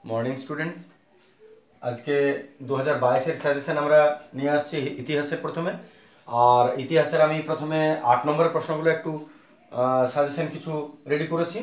Morning students, আজকে 2022 এর suggestion আমরা নিয়ে আসছি ইতিহাসের প্রথমে। আর ইতিহাসের আমি প্রথমে 8 নম্বরের প্রশ্নগুলো একটু সাজেশন কিছু রেডি করেছি।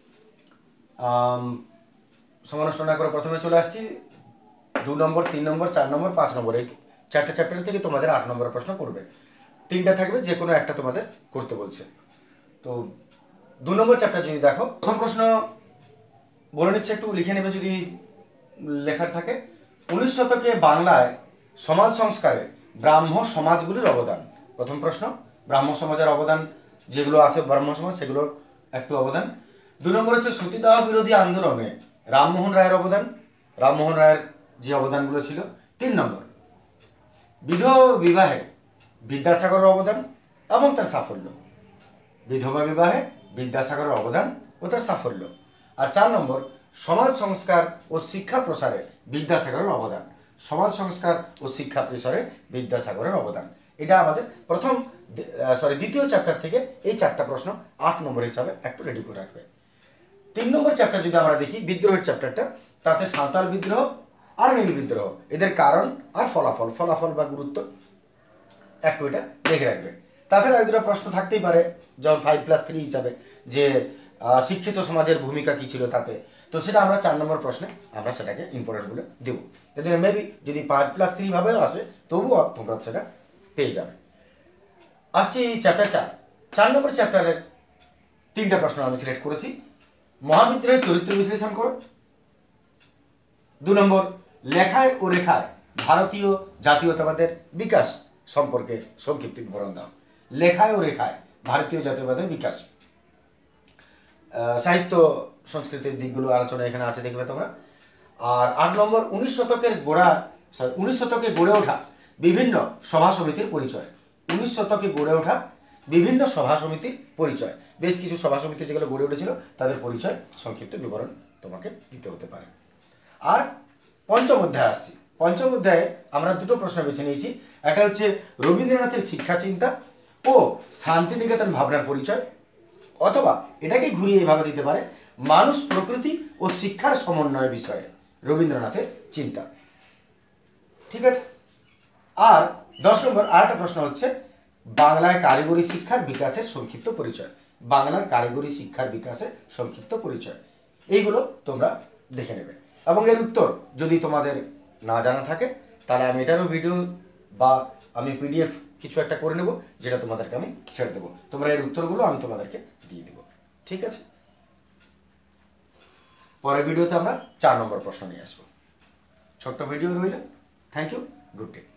সমালোচনা করে প্রথমে চলে আসছি 2 নম্বর, 3 নম্বর, 4 নম্বর, 5 নম্বর, এই 4টে চ্যাপ্টার থেকে তোমাদের 8 নম্বরের প্রশ্ন করবে। 3টা থাকবে, যে কোনো একটা তোমাদের করতে বলছে। তো 2 নম্বর চ্যাপ্টার যদি দেখো, প্রথম প্রশ্ন বলে নিচ্ছে, একটু লিখে নেবে যদি লেখার থাকে। 19 শতকে বাংলায় সমাজ সংস্কারে ব্রাহ্ম সমাজগুলির অবদান। প্রথম প্রশ্ন, ব্রাহ্ম সমাজের অবদান যেগুলো আছে, ব্রাহ্ম সমাজ, সেগুলোর একটু অবদান। 2 নম্বর হচ্ছে সতীদাহ বিরোধী আন্দোলনে রামমোহন রায়ের অবদান, রামমোহন রায়ের যে অবদানগুলো ছিল। 3 নম্বর, বিধবা বিবাহে বিদ্যাসাগরের অবদান এবং তার সাফল্য। বিধবা বিবাহে বিদ্যাসাগরের অবদান ও তার সাফল্য। আর 4 নম্বর, সমাজ সংস্কার ও শিক্ষা প্রসারে বিদ্যাসাগরের অবদান। সমাজ সংস্কার ও শিক্ষা প্রসারে বিদ্যাসাগরের অবদান। এটা আমাদের দ্বিতীয় চ্যাপ্টার থেকে এই 4টা প্রশ্ন 8 নম্বর হিসাবে একটু রেডি করে রাখবে। 3 নম্বর চ্যাপ্টার যদি আমরা দেখি, বিদ্রোহের চ্যাপ্টারটা, তাতে সাঁওতাল বিদ্রোহ আর নীল বিদ্রোহ, এদের কারণ আর ফলাফল বা গুরুত্ব একটু এটা দেখে রাখবে। তাছাড়া এক দুটো প্রশ্ন থাকতেই পারে, যেমন 5+3 হিসাবে, যে শিক্ষিত সমাজের ভূমিকা কী ছিল তাতে। তো সেটা আমরা 4 নম্বর প্রশ্নে আমরা সেটাকে ইম্পর্টেন্ট বলে দেবো। যদি মেবি যদি 5+3 ভাবেও আসে, তবুও তোমরা সেটা পেয়ে যাবে। আসছি চ্যাপ্টার 4 নম্বর চ্যাপ্টারের 3টা প্রশ্ন আমি সিলেক্ট করেছি। মহাবিদ্রোহের চরিত্র বিশ্লেষণ করো। 2 নম্বর, লেখায় ও রেখায় ভারতীয় জাতীয়তাবাদের বিকাশ সম্পর্কে সংক্ষিপ্ত বিবরণ দাও। লেখায় ও রেখায় ভারতীয় জাতীয়তাবাদের বিকাশ, সাহিত্য সংস্কৃতির দিকগুলো আলোচনা এখানে আছে, দেখবে তোমরা। আর 8 নম্বর, 19 শতকে গড়ে ওঠা বিভিন্ন সভা সমিতির পরিচয়। 19 শতকে গড়ে ওঠা বিভিন্ন সভা সমিতির পরিচয়, বেশ কিছু সভা সমিতি যেগুলো গড়ে উঠেছিল তাদের পরিচয় সংক্ষিপ্ত বিবরণ তোমাকে দিতে হতে পারে। আর পঞ্চম অধ্যায় আসছি। পঞ্চম অধ্যায়ে আমরা 2টো প্রশ্ন বেছে নিয়েছি। একটা হচ্ছে রবীন্দ্রনাথের শিক্ষা চিন্তা ও শান্তিনিকেতন ভাবনার পরিচয়, অথবা এটাকে ঘুরিয়ে এভাবে দিতে পারে, মানুষ, প্রকৃতি ও শিক্ষার সমন্বয় বিষয়ে রবীন্দ্রনাথের চিন্তা। ঠিক আছে। আর 10 নম্বর আরেকটা প্রশ্ন হচ্ছে, বাংলায় কারিগরি শিক্ষার বিকাশের সংক্ষিপ্ত পরিচয়। বাংলার কারিগরি শিক্ষার বিকাশের সংক্ষিপ্ত পরিচয়। এইগুলো তোমরা দেখে নেবে, এবং এর উত্তর যদি তোমাদের না জানা থাকে, তাহলে আমি এটারও ভিডিও বা আমি PDF কিছু একটা করে নেব, যেটা তোমাদেরকে আমি ছেড়ে দেবো। তোমরা এর উত্তরগুলো আমি তোমাদেরকে দিয়ে দেবো। ঠিক আছে। পরের ভিডিওতে আমরা 4 নম্বর প্রশ্ন নিয়ে আসবো। ছোট্ট ভিডিও রইল। Thank you, good day.